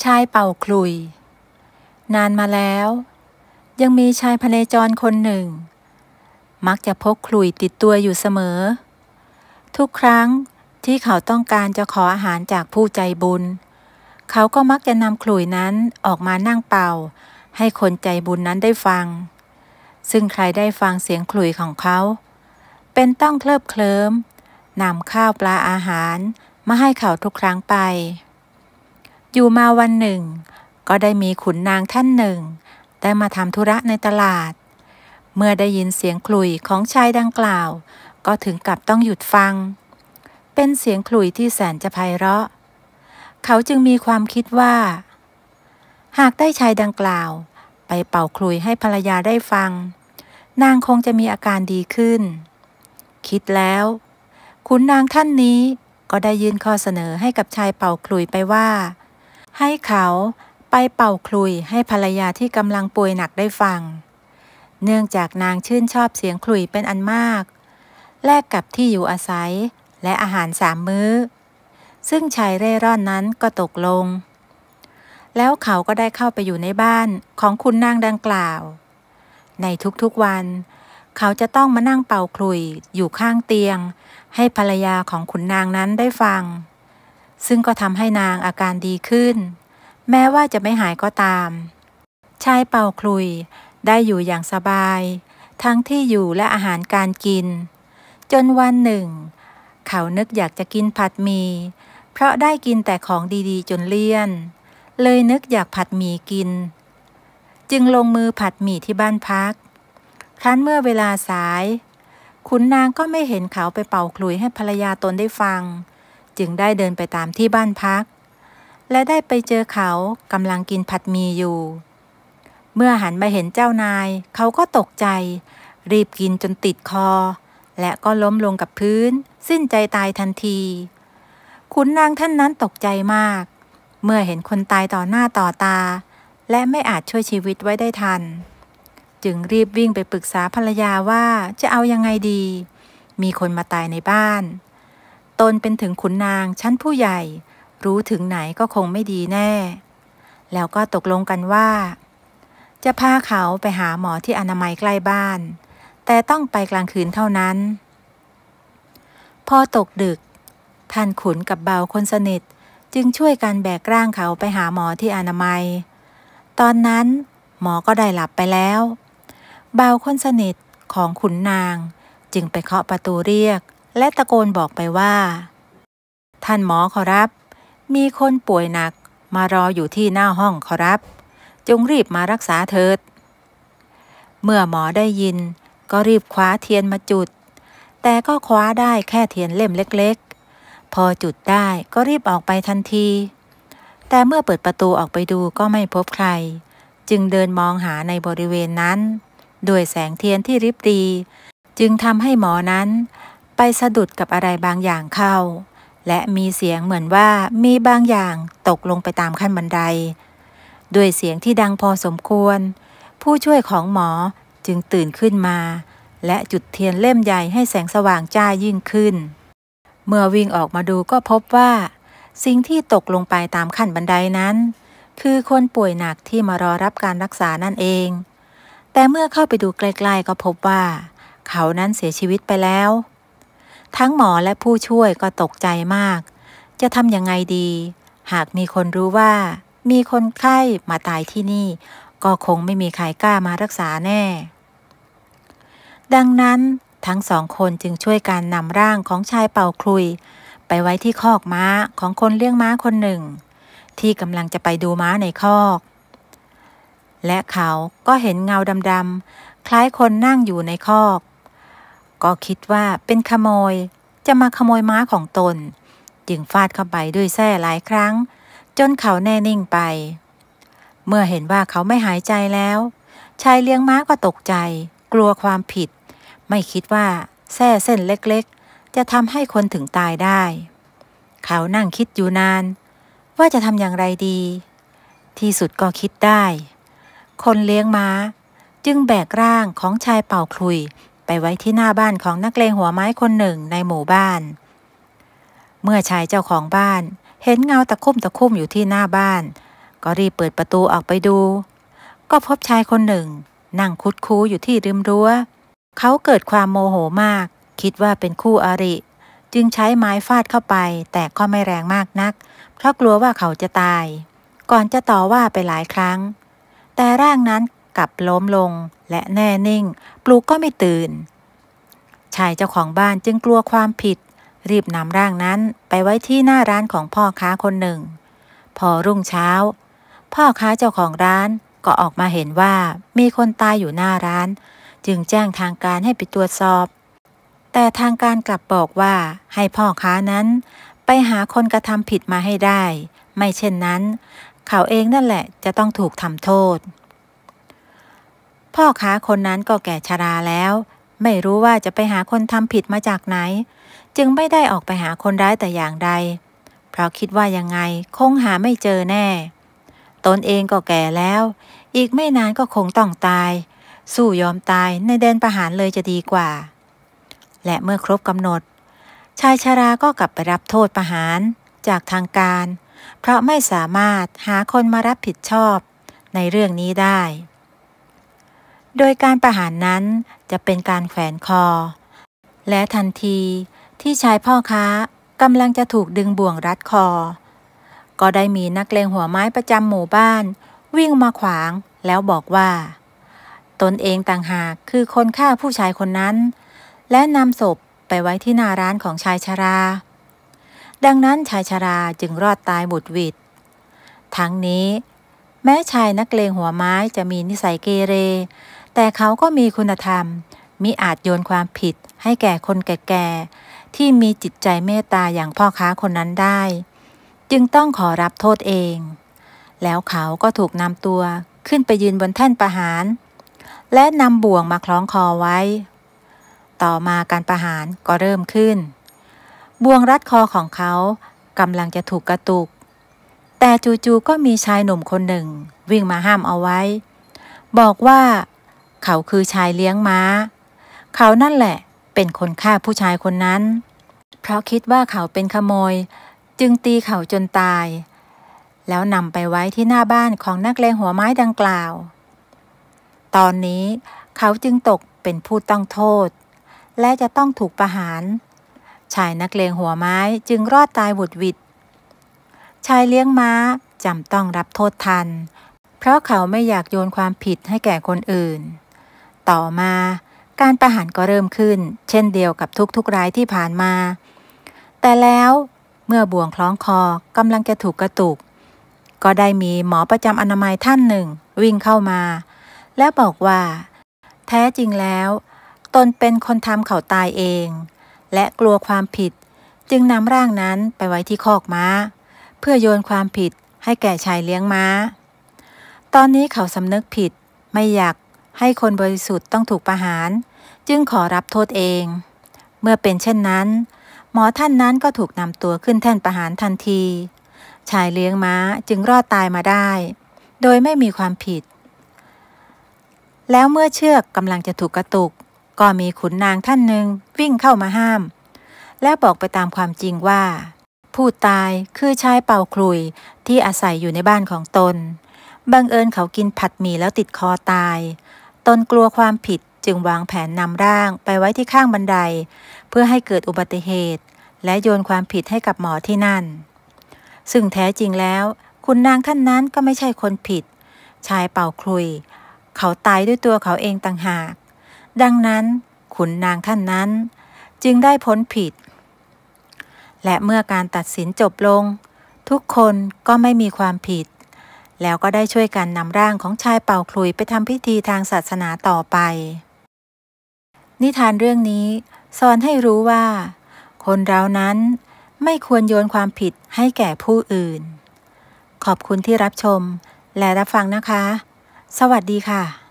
ชายเป่าขลุ่ยนานมาแล้วยังมีชายพเนจรคนหนึ่งมักจะพกขลุ่ยติดตัวอยู่เสมอทุกครั้งที่เขาต้องการจะขออาหารจากผู้ใจบุญเขาก็มักจะนำขลุ่ยนั้นออกมานั่งเป่าให้คนใจบุญนั้นได้ฟังซึ่งใครได้ฟังเสียงขลุ่ยของเขาเป็นต้องเคลิบเคลิ้มนำข้าวปลาอาหารมาให้เขาทุกครั้งไปอยู่มาวันหนึ่งก็ได้มีขุนนางท่านหนึ่งได้มาทำธุระในตลาดเมื่อได้ยินเสียงขลุ่ยของชายดังกล่าวก็ถึงกับต้องหยุดฟังเป็นเสียงขลุ่ยที่แสนจะไพเราะเขาจึงมีความคิดว่าหากได้ชายดังกล่าวไปเป่าขลุ่ยให้ภรรยาได้ฟังนางคงจะมีอาการดีขึ้นคิดแล้วขุนนางท่านนี้ก็ได้ยื่นข้อเสนอให้กับชายเป่าขลุ่ยไปว่าให้เขาไปเป่าขลุ่ยให้ภรรยาที่กำลังป่วยหนักได้ฟังเนื่องจากนางชื่นชอบเสียงขลุ่ยเป็นอันมากแลกกับที่อยู่อาศัยและอาหาร3 มื้อซึ่งชายเร่ร่อนนั้นก็ตกลงแล้วเขาก็ได้เข้าไปอยู่ในบ้านของขุนนางดังกล่าวในทุกๆวันเขาจะต้องมานั่งเป่าขลุ่ยอยู่ข้างเตียงให้ภรรยาของขุนนางนั้นได้ฟังซึ่งก็ทำให้นางอาการดีขึ้นแม้ว่าจะไม่หายก็ตามชายเป่าขลุ่ยได้อยู่อย่างสบายทั้งที่อยู่และอาหารการกินจนวันหนึ่งเขานึกอยากจะกินผัดหมี่เพราะได้กินแต่ของดีๆจนเลี่ยนเลยนึกอยากผัดหมี่กินจึงลงมือผัดหมี่ที่บ้านพักครั้นเมื่อเวลาสายขุนนางก็ไม่เห็นเขาไปเป่าขลุ่ยให้ภรรยาตนได้ฟังจึงได้เดินไปตามที่บ้านพักและได้ไปเจอเขากำลังกินผัดหมี่อยู่เมื่อหันมาเห็นเจ้านายเขาก็ตกใจรีบกินจนติดคอและก็ล้มลงกับพื้นสิ้นใจตายทันทีขุนนางท่านนั้นตกใจมากเมื่อเห็นคนตายต่อหน้าต่อตาและไม่อาจช่วยชีวิตไว้ได้ทันจึงรีบวิ่งไปปรึกษาภรรยาว่าจะเอายังไงดีมีคนมาตายในบ้านตนเป็นถึงขุนนางชั้นผู้ใหญ่รู้ถึงไหนก็คงไม่ดีแน่แล้วก็ตกลงกันว่าจะพาเขาไปหาหมอที่อนามัยใกล้บ้านแต่ต้องไปกลางคืนเท่านั้นพอตกดึกท่านขุนกับเบาคนสนิทจึงช่วยกันแบกร่างเขาไปหาหมอที่อนามัยตอนนั้นหมอก็ได้หลับไปแล้วเบาคนสนิทของขุนนางจึงไปเคาะประตูเรียกและตะโกนบอกไปว่าท่านหมอขอรับมีคนป่วยหนักมารออยู่ที่หน้าห้องขอรับจงรีบมารักษาเถิดเมื่อหมอได้ยินก็รีบคว้าเทียนมาจุดแต่ก็คว้าได้แค่เทียนเล่มเล็กๆพอจุดได้ก็รีบออกไปทันทีแต่เมื่อเปิดประตูออกไปดูก็ไม่พบใครจึงเดินมองหาในบริเวณนั้นด้วยแสงเทียนที่ริบหรี่จึงทำให้หมอนั้นไปสะดุดกับอะไรบางอย่างเข้าและมีเสียงเหมือนว่ามีบางอย่างตกลงไปตามขั้นบันไดด้วยเสียงที่ดังพอสมควรผู้ช่วยของหมอจึงตื่นขึ้นมาและจุดเทียนเล่มใหญ่ให้แสงสว่างจ้ายิ่งขึ้นเมื่อวิ่งออกมาดูก็พบว่าสิ่งที่ตกลงไปตามขั้นบันไดนั้นคือคนป่วยหนักที่มารอรับการรักษานั่นเองแต่เมื่อเข้าไปดูใกล้ๆก็พบว่าเขานั้นเสียชีวิตไปแล้วทั้งหมอและผู้ช่วยก็ตกใจมากจะทำยังไงดีหากมีคนรู้ว่ามีคนไข้มาตายที่นี่ก็คงไม่มีใครกล้ามารักษาแน่ดังนั้นทั้ง2 คนจึงช่วยกันนำร่างของชายเป่าขลุ่ยไปไว้ที่คอกม้าของคนเลี้ยงม้าคนหนึ่งที่กำลังจะไปดูม้าในคอกและเขาก็เห็นเงาดำๆคล้ายคนนั่งอยู่ในคอกก็คิดว่าเป็นขโมยจะมาขโมยม้าของตนจึงฟาดเข้าไปด้วยแส้หลายครั้งจนเขาแน่นิ่งไปเมื่อเห็นว่าเขาไม่หายใจแล้วชายเลี้ยงม้าก็ตกใจกลัวความผิดไม่คิดว่าแส้เส้นเล็กๆจะทำให้คนถึงตายได้เขานั่งคิดอยู่นานว่าจะทำอย่างไรดีที่สุดก็คิดได้คนเลี้ยงม้าจึงแบกร่างของชายเป่าขลุ่ยไปไว้ที่หน้าบ้านของนักเลงหัวไม้คนหนึ่งในหมู่บ้านเมื่อชายเจ้าของบ้านเห็นเงาตะคุ่มอยู่ที่หน้าบ้านก็รีบเปิดประตูออกไปดูก็พบชายคนหนึ่งนั่งคุดคู้อยู่ที่ริมรั้วเขาเกิดความโมโหมากคิดว่าเป็นคู่อริจึงใช้ไม้ฟาดเข้าไปแต่ก็ไม่แรงมากนักเพราะกลัวว่าเขาจะตายก่อนจะต่อว่าไปหลายครั้งแต่ร่างนั้นกลับล้มลงและแน่นิ่งปลุกก็ไม่ตื่นชายเจ้าของบ้านจึงกลัวความผิดรีบนำร่างนั้นไปไว้ที่หน้าร้านของพ่อค้าคนหนึ่งพอรุ่งเช้าพ่อค้าเจ้าของร้านก็ออกมาเห็นว่ามีคนตายอยู่หน้าร้านจึงแจ้งทางการให้ไปตรวจสอบแต่ทางการกลับบอกว่าให้พ่อค้านั้นไปหาคนกระทำผิดมาให้ได้ไม่เช่นนั้นเขาเองนั่นแหละจะต้องถูกทำโทษพ่อค้าคนนั้นก็แก่ชราแล้วไม่รู้ว่าจะไปหาคนทำผิดมาจากไหนจึงไม่ได้ออกไปหาคนร้ายแต่อย่างใดเพราะคิดว่ายังไงคงหาไม่เจอแน่ตนเองก็แก่แล้วอีกไม่นานก็คงต้องตายสู้ยอมตายในแดนประหารเลยจะดีกว่าและเมื่อครบกำหนดชายชราก็กลับไปรับโทษประหารจากทางการเพราะไม่สามารถหาคนมารับผิดชอบในเรื่องนี้ได้โดยการประหารนั้นจะเป็นการแขวนคอและทันทีที่ชายพ่อค้ากำลังจะถูกดึงบ่วงรัดคอก็ได้มีนักเลงหัวไม้ประจำหมู่บ้านวิ่งมาขวางแล้วบอกว่าตนเองต่างหากคือคนฆ่าผู้ชายคนนั้นและนำศพไปไว้ที่หน้าร้านของชายชราดังนั้นชายชราจึงรอดตายบุดหวิดทั้งนี้แม้ชายนักเลงหัวไม้จะมีนิสัยเกเรแต่เขาก็มีคุณธรรมมิอาจโยนความผิดให้แก่คนแก่ๆที่มีจิตใจเมตตาอย่างพ่อค้าคนนั้นได้จึงต้องขอรับโทษเองแล้วเขาก็ถูกนำตัวขึ้นไปยืนบนแท่นประหารและนำบ่วงมาคล้องคอไว้ต่อมาการประหารก็เริ่มขึ้นบ่วงรัดคอของเขากำลังจะถูกกระตุกแต่จู่ๆก็มีชายหนุ่มคนหนึ่งวิ่งมาห้ามเอาไว้บอกว่าเขาคือชายเลี้ยงม้าเขานั่นแหละเป็นคนฆ่าผู้ชายคนนั้นเพราะคิดว่าเขาเป็นขโมยจึงตีเขาจนตายแล้วนำไปไว้ที่หน้าบ้านของนักเลงหัวไม้ดังกล่าวตอนนี้เขาจึงตกเป็นผู้ต้องโทษและจะต้องถูกประหารชายนักเลงหัวไม้จึงรอดตายบุดหวิดชายเลี้ยงม้าจำต้องรับโทษทันเพราะเขาไม่อยากโยนความผิดให้แก่คนอื่นต่อมาการประหารก็เริ่มขึ้นเช่นเดียวกับทุกๆรายที่ผ่านมาแต่แล้วเมื่อบ่วงคล้องคอกำลังจะถูกกระตุกก็ได้มีหมอประจำอนามัยท่านหนึ่งวิ่งเข้ามาและบอกว่าแท้จริงแล้วตนเป็นคนทำเขาตายเองและกลัวความผิดจึงนำร่างนั้นไปไว้ที่คอกม้าเพื่อโยนความผิดให้แก่ชายเลี้ยงม้าตอนนี้เขาสำนึกผิดไม่อยากให้คนบริสุทธิ์ต้องถูกประหารจึงขอรับโทษเองเมื่อเป็นเช่นนั้นหมอท่านนั้นก็ถูกนำตัวขึ้นแท่นประหารทันทีชายเลี้ยงม้าจึงรอดตายมาได้โดยไม่มีความผิดแล้วเมื่อเชือกกำลังจะถูกกระตุกก็มีขุนนางท่านหนึ่งวิ่งเข้ามาห้ามและบอกไปตามความจริงว่าผู้ตายคือชายเป่าขลุ่ยที่อาศัยอยู่ในบ้านของตนบังเอิญเขากินผัดหมี่แล้วติดคอตายตนกลัวความผิดจึงวางแผนนำร่างไปไว้ที่ข้างบันไดเพื่อให้เกิดอุบัติเหตุและโยนความผิดให้กับหมอที่นั่นซึ่งแท้จริงแล้วขุนนางท่านนั้นก็ไม่ใช่คนผิดชายเป่าขลุ่ยเขาตายด้วยตัวเขาเองต่างหากดังนั้นขุนนางท่านนั้นจึงได้พ้นผิดและเมื่อการตัดสินจบลงทุกคนก็ไม่มีความผิดแล้วก็ได้ช่วยกันนำร่างของชายเป่าขลุ่ยไปทำพิธีทางศาสนาต่อไปนิทานเรื่องนี้สอนให้รู้ว่าคนเรานั้นไม่ควรโยนความผิดให้แก่ผู้อื่นขอบคุณที่รับชมและรับฟังนะคะสวัสดีค่ะ